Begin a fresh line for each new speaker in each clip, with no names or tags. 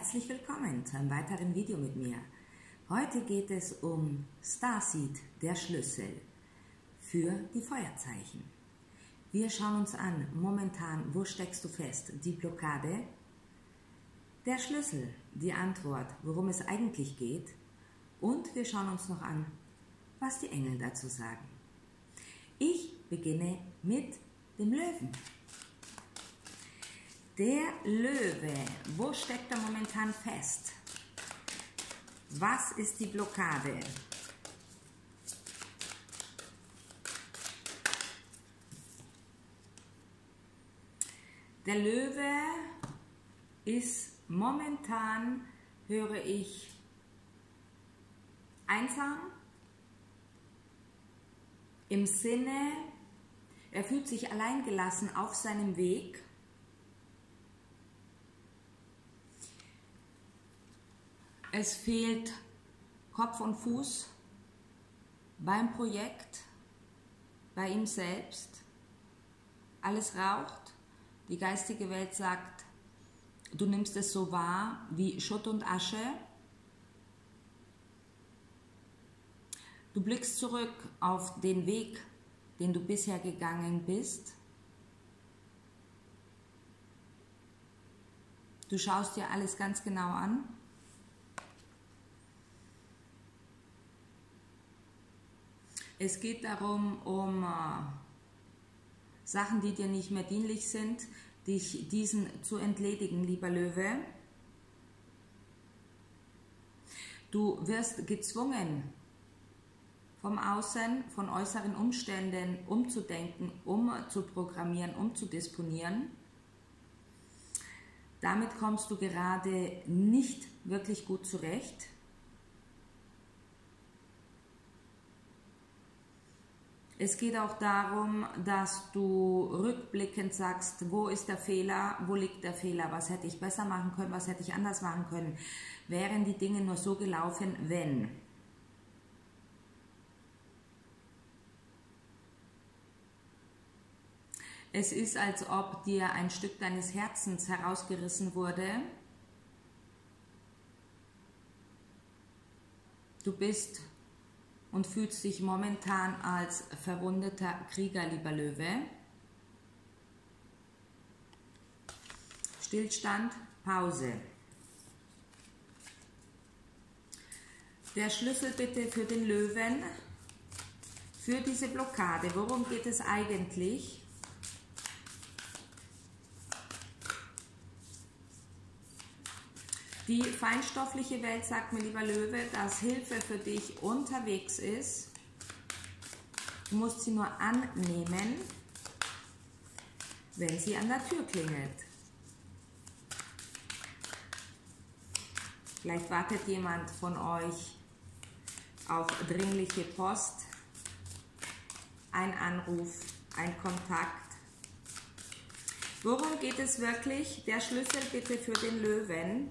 Herzlich willkommen zu einem weiteren Video mit mir. Heute geht es um Starseed, der Schlüssel für die Feuerzeichen. Wir schauen uns an, momentan, wo steckst du fest? Die Blockade, der Schlüssel, die Antwort, worum es eigentlich geht, und wir schauen uns noch an, was die Engel dazu sagen. Ich beginne mit dem Löwen. Der Löwe, wo steckt er momentan fest? Was ist die Blockade? Der Löwe ist momentan, höre ich, einsam, im Sinne, er fühlt sich alleingelassen auf seinem Weg. Es fehlt Kopf und Fuß beim Projekt, bei ihm selbst. Alles raucht. Die geistige Welt sagt, du nimmst es so wahr wie Schutt und Asche. Du blickst zurück auf den Weg, den du bisher gegangen bist. Du schaust dir alles ganz genau an. Es geht darum, um Sachen, die dir nicht mehr dienlich sind, dich diesen zu entledigen, lieber Löwe. Du wirst gezwungen, vom Außen, von äußeren Umständen umzudenken, umzuprogrammieren, umzudisponieren. Damit kommst du gerade nicht wirklich gut zurecht. Es geht auch darum, dass du rückblickend sagst, wo ist der Fehler, wo liegt der Fehler, was hätte ich besser machen können, was hätte ich anders machen können, wären die Dinge nur so gelaufen, wenn. Es ist, als ob dir ein Stück deines Herzens herausgerissen wurde. Du bist und fühlst dich momentan als verwundeter Krieger, lieber Löwe. Stillstand, Pause. Der Schlüssel bitte für den Löwen, für diese Blockade. Worum geht es eigentlich? Die feinstoffliche Welt sagt mir, lieber Löwe, dass Hilfe für dich unterwegs ist. Du musst sie nur annehmen, wenn sie an der Tür klingelt. Vielleicht wartet jemand von euch auf dringliche Post, ein Anruf, ein Kontakt. Worum geht es wirklich? Der Schlüssel bitte für den Löwen.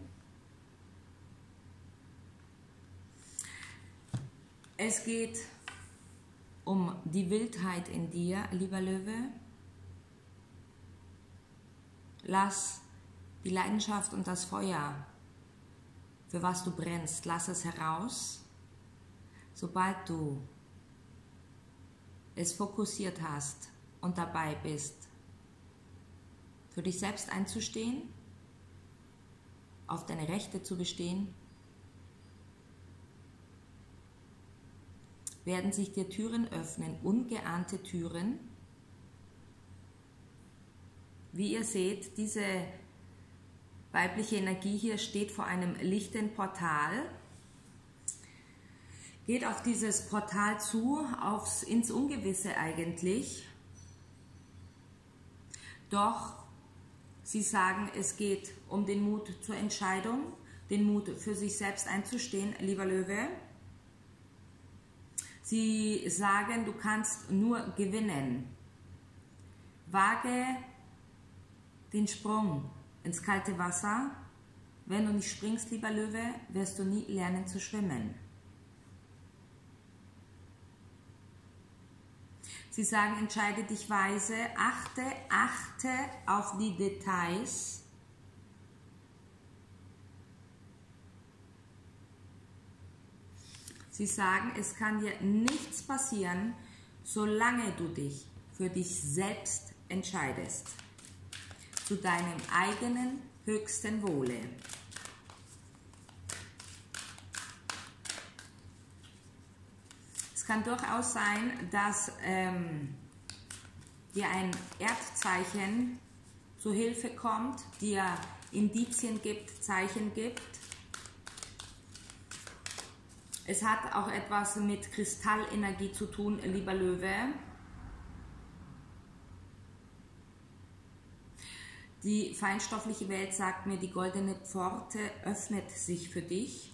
Es geht um die Wildheit in dir, lieber Löwe. Lass die Leidenschaft und das Feuer, für was du brennst, lass es heraus. Sobald du es fokussiert hast und dabei bist, für dich selbst einzustehen, auf deine Rechte zu bestehen, werden sich dir Türen öffnen, ungeahnte Türen. Wie ihr seht, diese weibliche Energie hier steht vor einem lichten Portal, geht auf dieses Portal zu, ins Ungewisse eigentlich. Doch sie sagen, es geht um den Mut zur Entscheidung, den Mut für sich selbst einzustehen, lieber Löwe. Sie sagen, du kannst nur gewinnen. Wage den Sprung ins kalte Wasser. Wenn du nicht springst, lieber Löwe, wirst du nie lernen zu schwimmen. Sie sagen, entscheide dich weise, achte auf die Details. Sie sagen, es kann dir nichts passieren, solange du dich für dich selbst entscheidest. Zu deinem eigenen höchsten Wohle. Es kann durchaus sein, dass dir ein Erdzeichen zu Hilfe kommt, dir Indizien gibt, Zeichen gibt. Es hat auch etwas mit Kristallenergie zu tun, lieber Löwe. Die feinstoffliche Welt sagt mir, die goldene Pforte öffnet sich für dich.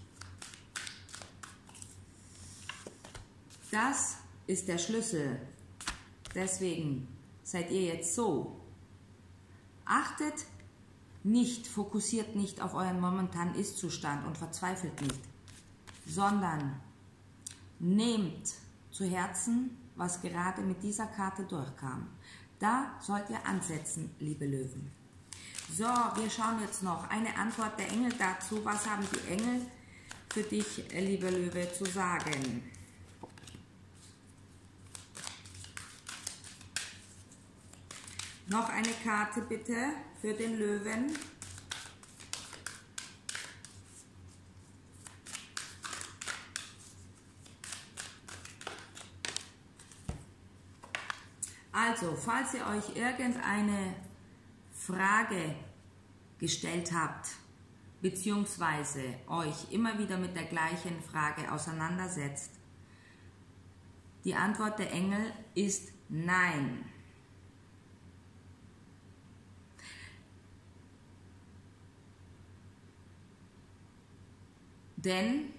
Das ist der Schlüssel. Deswegen seid ihr jetzt so. Achtet nicht, fokussiert nicht auf euren momentanen Ist-Zustand und verzweifelt nicht, sondern nehmt zu Herzen, was gerade mit dieser Karte durchkam. Da sollt ihr ansetzen, liebe Löwen. So, wir schauen jetzt noch eine Antwort der Engel dazu. Was haben die Engel für dich, lieber Löwe, zu sagen? Noch eine Karte bitte für den Löwen. Also, falls ihr euch irgendeine Frage gestellt habt, beziehungsweise euch immer wieder mit der gleichen Frage auseinandersetzt, die Antwort der Engel ist Nein. Denn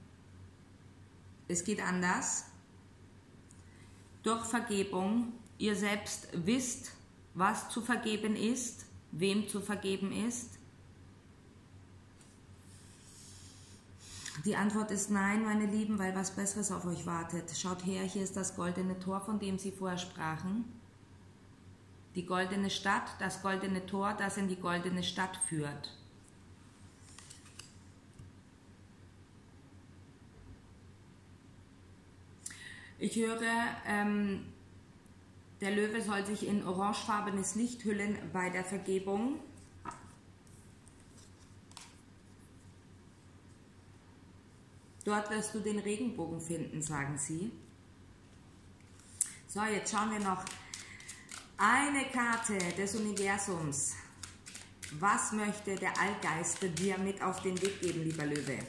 es geht anders. Durch Vergebung, ihr selbst wisst, was zu vergeben ist, wem zu vergeben ist. Die Antwort ist nein, meine Lieben, weil was Besseres auf euch wartet. Schaut her, hier ist das goldene Tor, von dem sie vorher sprachen. Die goldene Stadt, das goldene Tor, das in die goldene Stadt führt. Ich höre, der Löwe soll sich in orangefarbenes Licht hüllen bei der Vergebung. Dort wirst du den Regenbogen finden, sagen sie. So, jetzt schauen wir noch eine Karte des Universums. Was möchte der Allgeist dir mit auf den Weg geben, lieber Löwe?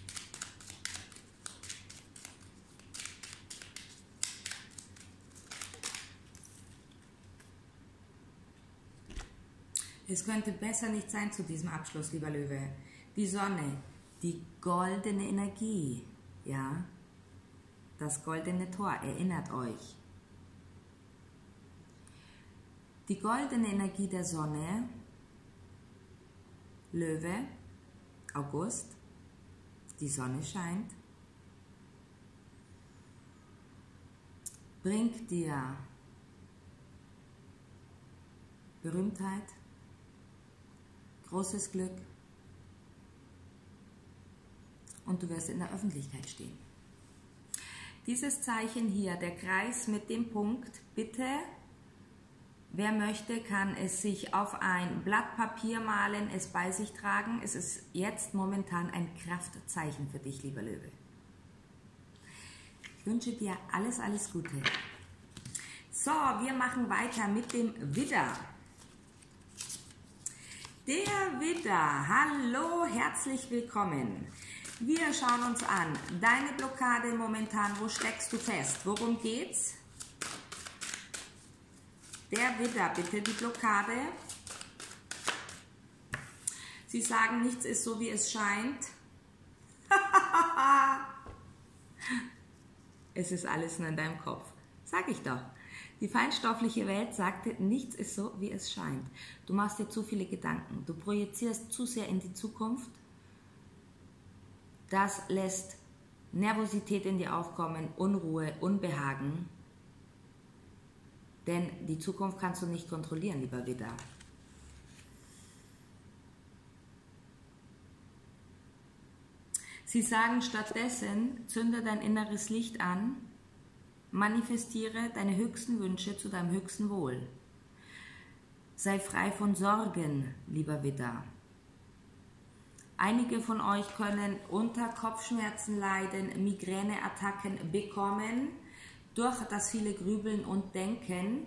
Es könnte besser nicht sein zu diesem Abschluss, lieber Löwe. Die Sonne, die goldene Energie, ja, das goldene Tor, erinnert euch. Die goldene Energie der Sonne, Löwe, August, die Sonne scheint, bringt dir Berühmtheit, großes Glück und du wirst in der Öffentlichkeit stehen. Dieses Zeichen hier, der Kreis mit dem Punkt, bitte, wer möchte, kann es sich auf ein Blatt Papier malen, es bei sich tragen. Es ist jetzt momentan ein Kraftzeichen für dich, lieber Löwe. Ich wünsche dir alles, alles Gute. So, wir machen weiter mit dem Widder. Der Widder, hallo, herzlich willkommen. Wir schauen uns an, deine Blockade momentan, wo steckst du fest? Worum geht's? Der Widder, bitte die Blockade. Sie sagen, nichts ist so, wie es scheint. Es ist alles nur in deinem Kopf. Sag ich doch. Die feinstoffliche Welt sagte, nichts ist so, wie es scheint. Du machst dir zu viele Gedanken. Du projizierst zu sehr in die Zukunft. Das lässt Nervosität in dir aufkommen, Unruhe, Unbehagen. Denn die Zukunft kannst du nicht kontrollieren, lieber Widder. Sie sagen stattdessen, zünde dein inneres Licht an, manifestiere deine höchsten Wünsche zu deinem höchsten Wohl. Sei frei von Sorgen, lieber Widder. Einige von euch können unter Kopfschmerzen leiden, Migräneattacken bekommen, durch das viele Grübeln und Denken.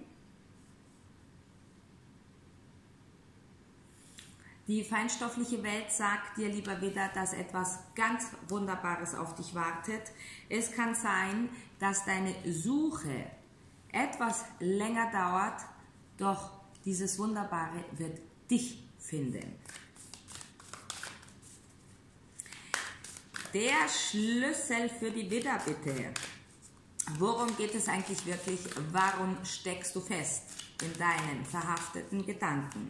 Die feinstoffliche Welt sagt dir, lieber Widder, dass etwas ganz Wunderbares auf dich wartet. Es kann sein, dass deine Suche etwas länger dauert, doch dieses Wunderbare wird dich finden. Der Schlüssel für die Widder, bitte. Worum geht es eigentlich wirklich? Warum steckst du fest in deinen verhafteten Gedanken?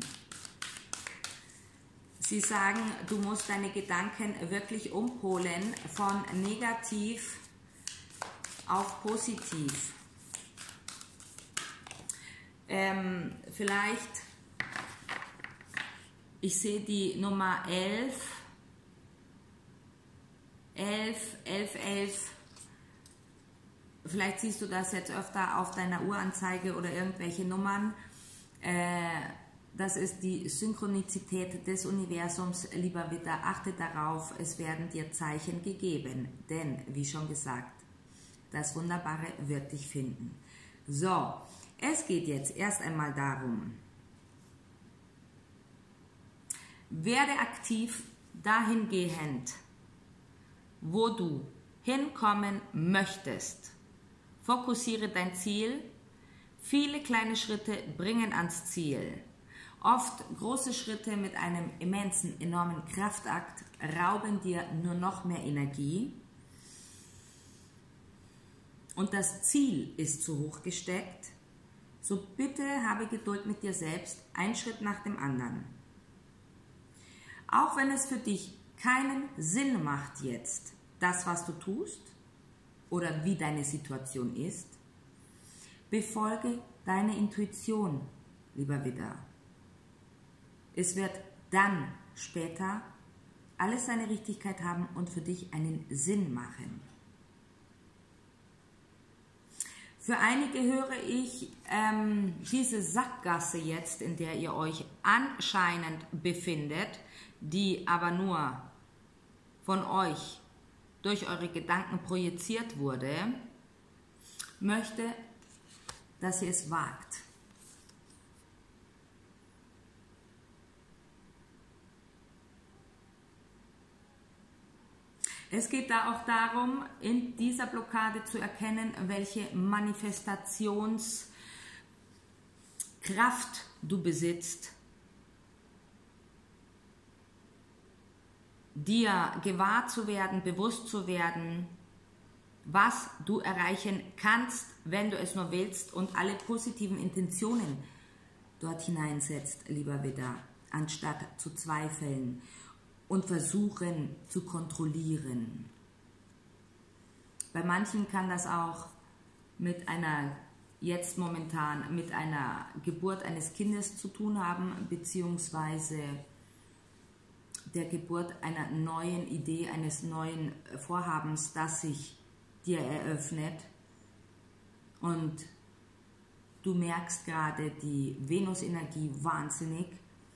Sie sagen, du musst deine Gedanken wirklich umpolen von negativ auf positiv. Vielleicht, ich sehe die Nummer 11, 11, 11, 11. Vielleicht siehst du das jetzt öfter auf deiner Uhranzeige oder irgendwelche Nummern. Das ist die Synchronizität des Universums, lieber Widder. Achte darauf, es werden dir Zeichen gegeben. Denn, wie schon gesagt, das Wunderbare wird dich finden. So, es geht jetzt erst einmal darum, werde aktiv dahingehend, wo du hinkommen möchtest. Fokussiere dein Ziel. Viele kleine Schritte bringen ans Ziel. Oft große Schritte mit einem immensen, enormen Kraftakt rauben dir nur noch mehr Energie. Und das Ziel ist zu hoch gesteckt. So bitte habe Geduld mit dir selbst, ein Schritt nach dem anderen. Auch wenn es für dich keinen Sinn macht jetzt, das, was du tust oder wie deine Situation ist, befolge deine Intuition, lieber Widder. Es wird dann später alles seine Richtigkeit haben und für dich einen Sinn machen. Für einige höre ich diese Sackgasse jetzt, in der ihr euch anscheinend befindet, die aber nur von euch durch eure Gedanken projiziert wurde, möchte, dass ihr es wagt. Es geht da auch darum, in dieser Blockade zu erkennen, welche Manifestationskraft du besitzt, dir gewahr zu werden, bewusst zu werden, was du erreichen kannst, wenn du es nur willst und alle positiven Intentionen dort hineinsetzt, lieber Widder, anstatt zu zweifeln und versuchen zu kontrollieren. Bei manchen kann das auch mit einer, jetzt momentan, mit einer Geburt eines Kindes zu tun haben, beziehungsweise der Geburt einer neuen Idee, eines neuen Vorhabens, das sich dir eröffnet. Und du merkst gerade die Venus-Energie wahnsinnig.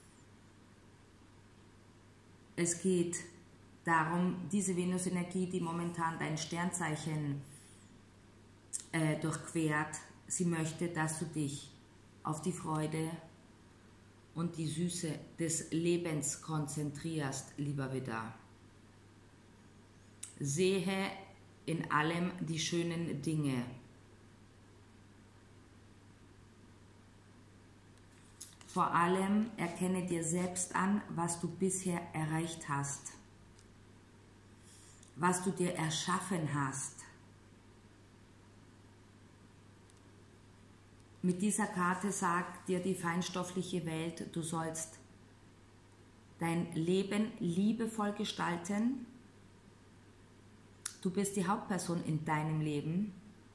Es geht darum, diese Venus-Energie, die momentan dein Sternzeichen durchquert, sie möchte, dass du dich auf die Freude und die Süße des Lebens konzentrierst, lieber Widder. Sehe in allem die schönen Dinge. Vor allem erkenne dir selbst an, was du bisher erreicht hast, was du dir erschaffen hast. Mit dieser Karte sagt dir die feinstoffliche Welt, du sollst dein Leben liebevoll gestalten. Du bist die Hauptperson in deinem Leben.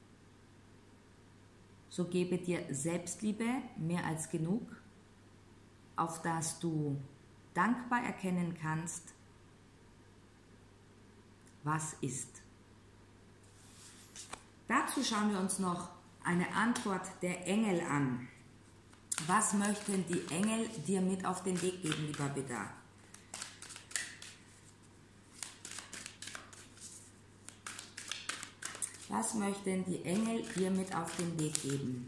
So gebe dir Selbstliebe mehr als genug, auf das du dankbar erkennen kannst, was ist. Dazu schauen wir uns noch eine Antwort der Engel an. Was möchten die Engel dir mit auf den Weg geben, lieber Widder? Was möchten die Engel dir mit auf den Weg geben?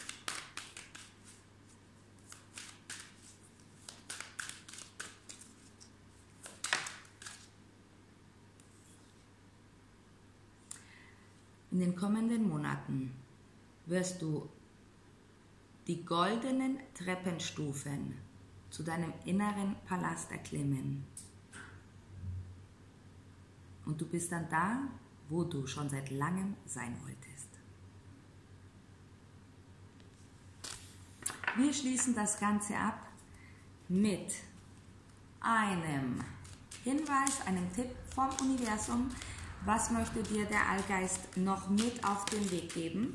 In den kommenden Monaten wirst du die goldenen Treppenstufen zu deinem inneren Palast erklimmen. Und du bist dann da, wo du schon seit langem sein wolltest. Wir schließen das Ganze ab mit einem Hinweis, einem Tipp vom Universum. Was möchte dir der Allgeist noch mit auf den Weg geben?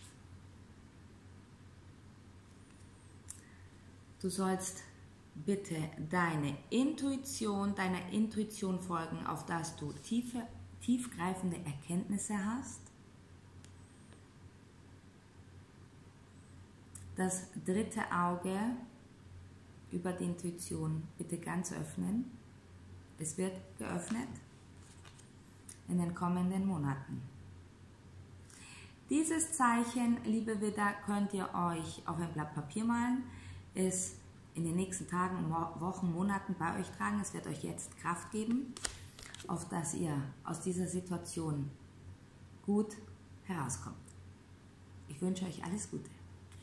Du sollst bitte deiner Intuition folgen, auf dass du tiefgreifende Erkenntnisse hast. Das dritte Auge über die Intuition bitte ganz öffnen. Es wird geöffnet in den kommenden Monaten. Dieses Zeichen, liebe Widder, könnt ihr euch auf ein Blatt Papier malen, es in den nächsten Tagen, Wochen, Monaten bei euch tragen. Es wird euch jetzt Kraft geben, auf dass ihr aus dieser Situation gut herauskommt. Ich wünsche euch alles Gute.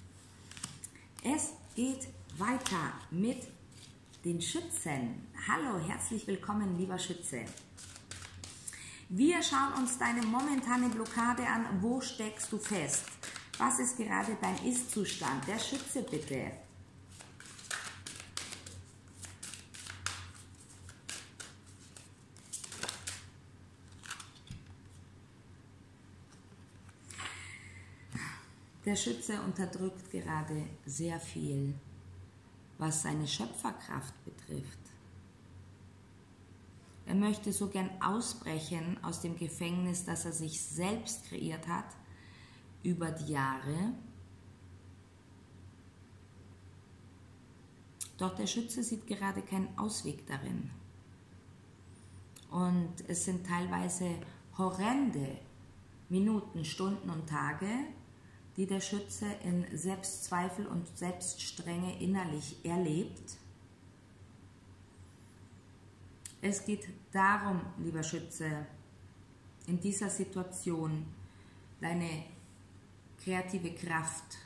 Es geht weiter mit den Schützen. Hallo, herzlich willkommen, lieber Schütze. Wir schauen uns deine momentane Blockade an. Wo steckst du fest? Was ist gerade dein Ist-Zustand? Der Schütze bitte. Der Schütze unterdrückt gerade sehr viel, was seine Schöpferkraft betrifft. Er möchte so gern ausbrechen aus dem Gefängnis, das er sich selbst kreiert hat über die Jahre. Doch der Schütze sieht gerade keinen Ausweg darin. Und es sind teilweise horrende Minuten, Stunden und Tage, die der Schütze in Selbstzweifel und Selbststrenge innerlich erlebt. Es geht darum, lieber Schütze, in dieser Situation deine kreative Kraft,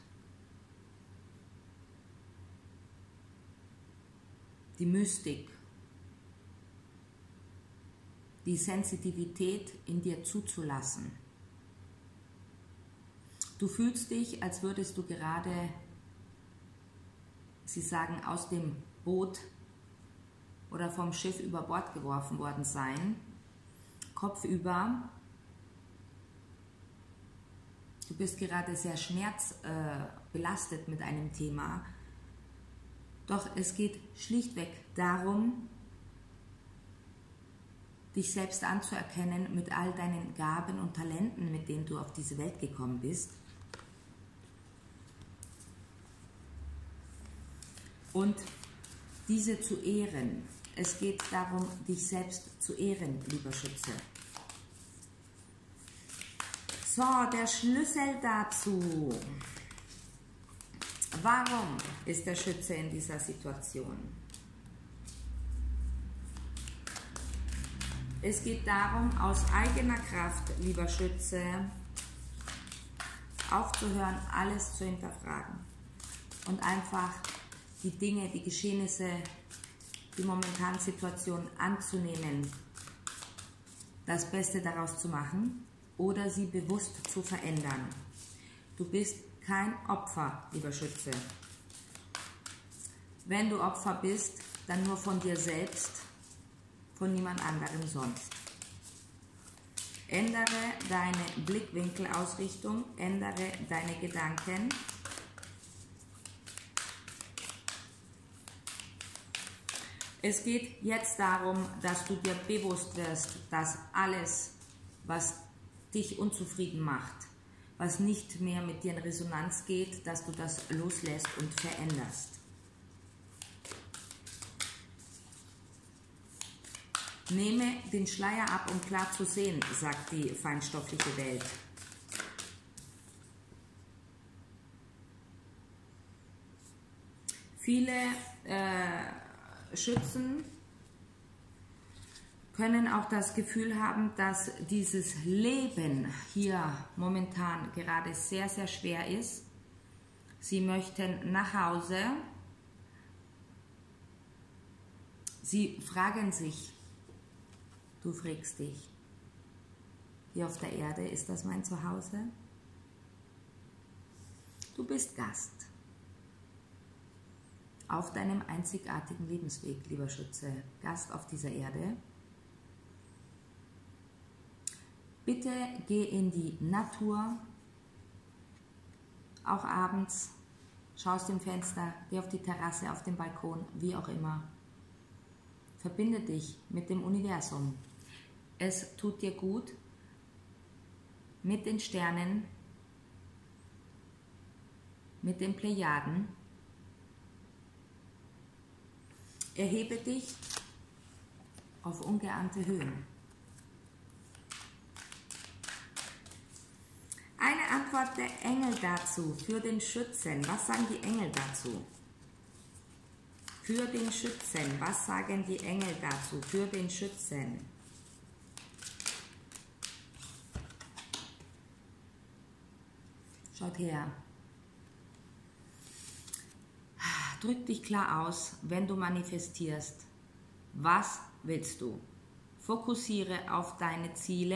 die Mystik, die Sensitivität in dir zuzulassen. Du fühlst dich, als würdest du gerade, sie sagen, aus dem Boot oder vom Schiff über Bord geworfen worden sein, kopfüber. Du bist gerade sehr schmerzbelastet mit einem Thema. Doch es geht schlichtweg darum, dich selbst anzuerkennen mit all deinen Gaben und Talenten, mit denen du auf diese Welt gekommen bist. Und diese zu ehren. Es geht darum, dich selbst zu ehren, lieber Schütze. So, der Schlüssel dazu. Warum ist der Schütze in dieser Situation? Es geht darum, aus eigener Kraft, lieber Schütze, aufzuhören, alles zu hinterfragen und einfach die Dinge, die Geschehnisse, die momentanen Situation anzunehmen, das Beste daraus zu machen oder sie bewusst zu verändern. Du bist kein Opfer, lieber Schütze. Wenn du Opfer bist, dann nur von dir selbst, von niemand anderem sonst. Ändere deine Blickwinkelausrichtung, ändere deine Gedanken. Es geht jetzt darum, dass du dir bewusst wirst, dass alles, was dich unzufrieden macht, was nicht mehr mit dir in Resonanz geht, dass du das loslässt und veränderst. Nehme den Schleier ab, um klar zu sehen, sagt die feinstoffliche Welt. Viele Schützen können auch das Gefühl haben, dass dieses Leben hier momentan gerade sehr, sehr schwer ist. Sie möchten nach Hause. Sie fragen sich, du fragst dich, hier auf der Erde, ist das mein Zuhause? Du bist Gast auf deinem einzigartigen Lebensweg, lieber Schütze, Gast auf dieser Erde. Bitte geh in die Natur, auch abends, schau aus dem Fenster, geh auf die Terrasse, auf den Balkon, wie auch immer. Verbinde dich mit dem Universum. Es tut dir gut, mit den Sternen, mit den Plejaden. Erhebe dich auf ungeahnte Höhen. Eine Antwort der Engel dazu, für den Schützen. Was sagen die Engel dazu? Für den Schützen. Was sagen die Engel dazu? Für den Schützen. Schaut her. Drück dich klar aus, wenn du manifestierst. Was willst du? Fokussiere auf deine Ziele.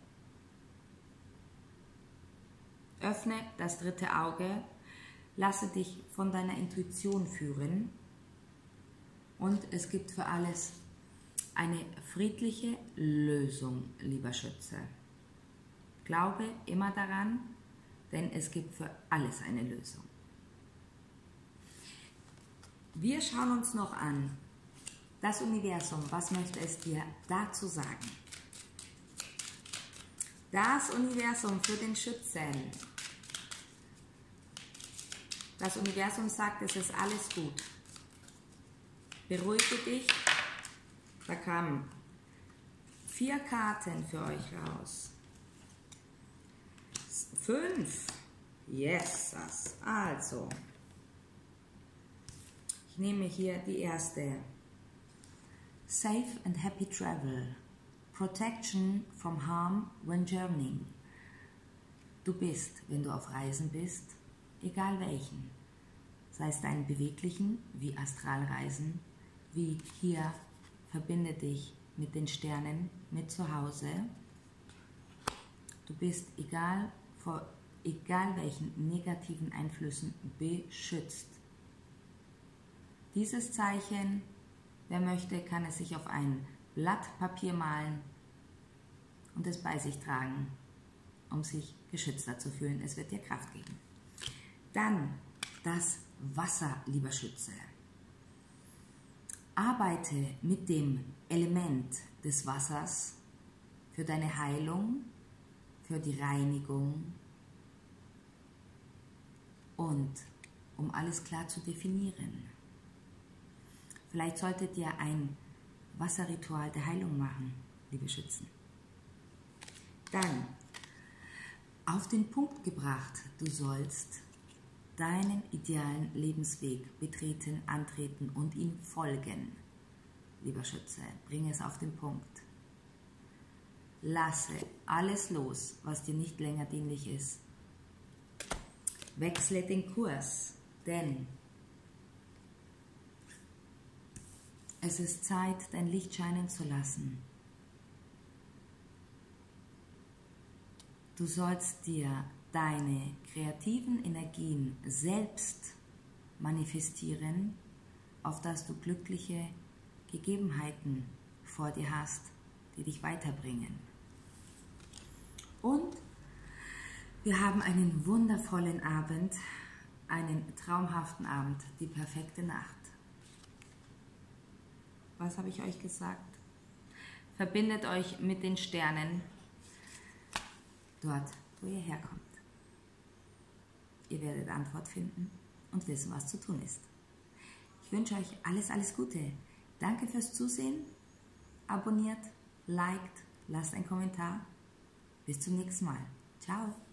Öffne das dritte Auge. Lasse dich von deiner Intuition führen. Und es gibt für alles eine friedliche Lösung, lieber Schütze. Glaube immer daran, denn es gibt für alles eine Lösung. Wir schauen uns noch an, das Universum, was möchte es dir dazu sagen? Das Universum für den Schützen. Das Universum sagt, es ist alles gut. Beruhige dich. Da kamen 4 Karten für euch raus. 5. Yes. Also. Ich nehme hier die erste. Safe and happy travel. Protection from harm when journeying. Du bist, wenn du auf Reisen bist, egal welchen, sei es deinen beweglichen wie Astralreisen, wie hier, verbinde dich mit den Sternen, mit zu Hause. Du bist vor egal welchen negativen Einflüssen beschützt. Dieses Zeichen, wer möchte, kann es sich auf ein Blatt Papier malen und es bei sich tragen, um sich geschützter zu fühlen. Es wird dir Kraft geben. Dann das Wasser, lieber Schütze. Arbeite mit dem Element des Wassers für deine Heilung, für die Reinigung und um alles klar zu definieren. Vielleicht solltet ihr ein Wasserritual der Heilung machen, liebe Schützen. Dann, auf den Punkt gebracht, du sollst deinen idealen Lebensweg betreten, antreten und ihm folgen. Lieber Schütze, bringe es auf den Punkt. Lasse alles los, was dir nicht länger dienlich ist. Wechsle den Kurs, denn es ist Zeit, dein Licht scheinen zu lassen. Du sollst dir deine kreativen Energien selbst manifestieren, auf dass du glückliche Gegebenheiten vor dir hast, die dich weiterbringen. Und wir haben einen wundervollen Abend, einen traumhaften Abend, die perfekte Nacht. Was Was habe ich euch gesagt? Verbindet euch mit den Sternen dort, wo ihr herkommt. Ihr werdet Antwort finden und wissen, was zu tun ist. Ich wünsche euch alles, alles Gute. Danke fürs Zusehen. Abonniert, liked, lasst einen Kommentar. Bis zum nächsten Mal. Ciao.